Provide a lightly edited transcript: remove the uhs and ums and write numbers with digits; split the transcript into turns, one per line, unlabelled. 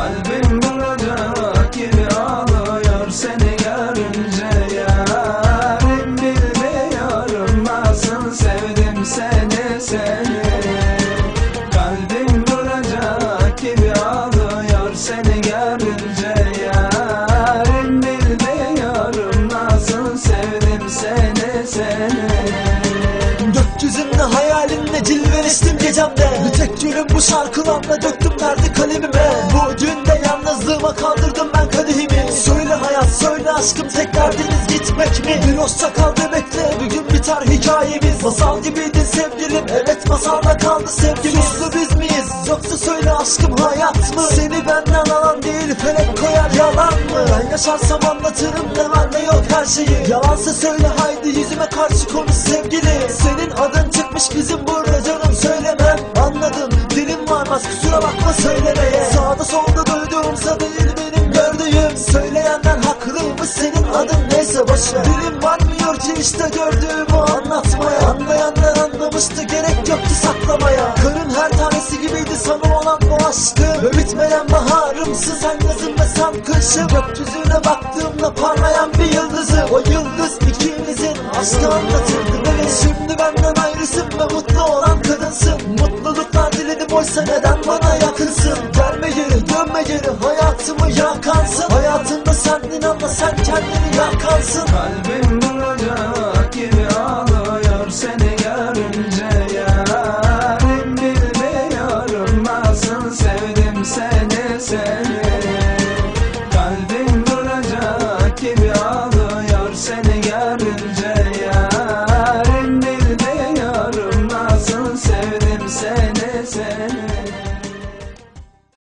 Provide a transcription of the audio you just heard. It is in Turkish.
Kalbim duracak gibi ağlıyor seni görünce yarim. Bilmiyorum nasıl sevdim seni. Kalbim duracak gibi ağlıyor seni görünce yarim. Bilmiyorum nasıl sevdim seni.
Gökyüzünde hayalinle cilveleştim gecemde. Bir tek gülüm bu şarkılarla döktüm nerede kalemime. Bu düğünde yalnızlığıma kaldırdım ben kadehimi. Söyle hayat söyle aşkım tek derdiniz gitmek mi? Bir hoşça kal demekle bir gün biter hikayemiz. Masal gibiydin sevgilim, evet masalda kaldı sevgimiz. Suslu biz miyiz yoksa söyle aşkım hayat mı? Seni benden alan değil felek koyar yalan mı? Ben yaşarsam anlatırım ne var ne yok her şeyi. Yalansa söyle haydi yüzüme karşı konuş sevgili. Senin adın çıkmış bizim burada canım söylemem. Anladım dilim varmaz kusura bakma söylemeye. Sağda solda duyduğumsa değil benim gördüğüm. Söyleyenler haklıymış senin adın neyse boşver. Dilim varmıyor ki işte gördüğümü anlatmaya. Anlayanlar anlamıştı gerek yoktu saklamaya. Karın her tanesi gibiydi sana olan bu aşkım. Ve bitmeyen baharımsın sen yazın ve sen kışım. Gökyüzüne baktığımda parlayan bir yıldızı. O yıldız ikimizin aşkı anlatırdı. Ve şimdi benden ayrısın ve mutlu olan kadınsın. Mutluluklar diledim oysa neden bana yakınsın? Gelme geri dönme geri hayatımı yakansın. Hayatında sendin ama sen kendini yakansın.
Kalbim